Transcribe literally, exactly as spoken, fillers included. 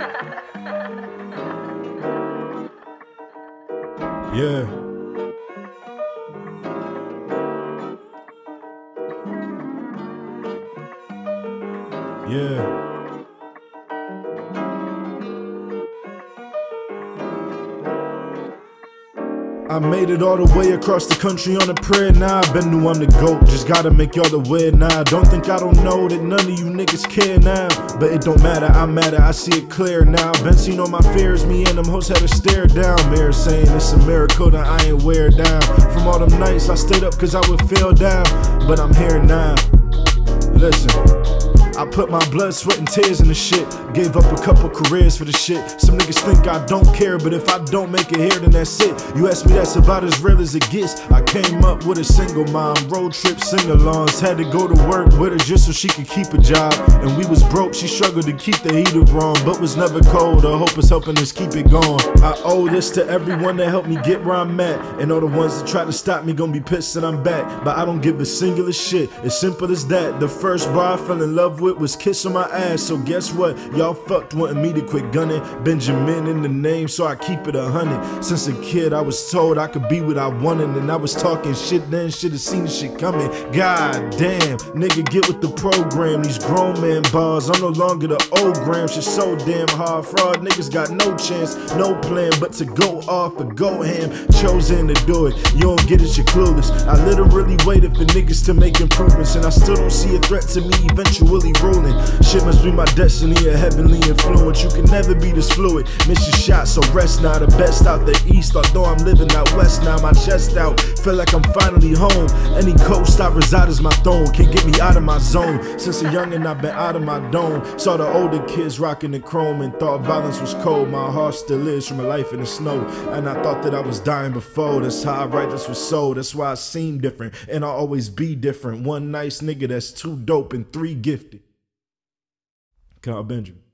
Yeah. Yeah. I made it all the way across the country on a prayer now. Nah, been knew I'm the GOAT, just gotta make y'all aware now. Nah, don't think I don't know that none of you niggas care now. But it don't matter, I'm matter, I see it clear now. Been seen all my fears, me and them hoes had to stare down. Mirror saying it's a miracle that I ain't wear down. From all them nights I stayed up cause I would feel down. But I'm here now, listen. I put my blood, sweat, and tears in the shit. Gave up a couple careers for the shit. Some niggas think I don't care, but if I don't make it here, then that's it. You ask me, that's about as real as it gets. I came up with a single mom, road trip sing-alongs. Had to go to work with her just so she could keep a job. And we was broke, she struggled to keep the heater on, but was never cold. Her hope is helping us keep it going. I owe this to everyone that helped me get where I'm at. And all the ones that tried to stop me gon' be pissed that I'm back. But I don't give a singular shit, as simple as that. The first bar I fell in love with was kiss on my ass, so guess what? Y'all fucked wanting me to quit gunning. Benjamin in the name, so I keep it a hundred. Since a kid I was told I could be what I wanted, and I was talking shit then, should've seen the shit coming. God damn, nigga, get with the program. These grown man bars, I'm no longer the old gram. Shit so damn hard, fraud niggas got no chance, no plan but to go off or go ham. Chosen to do it, you don't get it, you're clueless. I literally waited for niggas to make improvements, and I still don't see a threat to me eventually ruling. Shit must be my destiny, a heavenly influence. You can never be this fluid. Miss your shot, so rest now. The best out the east, although I'm living out west now. My chest out, feel like I'm finally home. Any coast I reside is my throne. Can't get me out of my zone. Since a youngin' I've been out of my dome. Saw the older kids rocking the chrome and thought violence was cold. My heart still is from a life in the snow, and I thought that I was dying before. That's how I write this was sold. That's why I seem different, and I'll always be different. One nice nigga that's too dope and three gifted. Carl Benjamin.